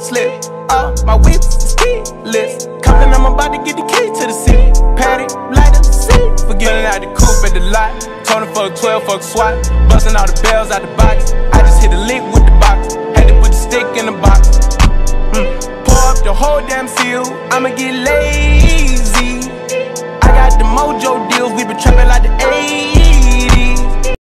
slip. My whip is keyless. Compton, I'm about to get the key to the city. Patty, light up the city. Forgetting out the coupe at the lot. Told him fuck 12, fuck SWAT. Busting all the bells out the box. I just hit a lick with the box. Had to put the stick in the box. Pour up the whole damn seal. I'ma get lazy. I got the mojo deals. We been trapping like the 80s.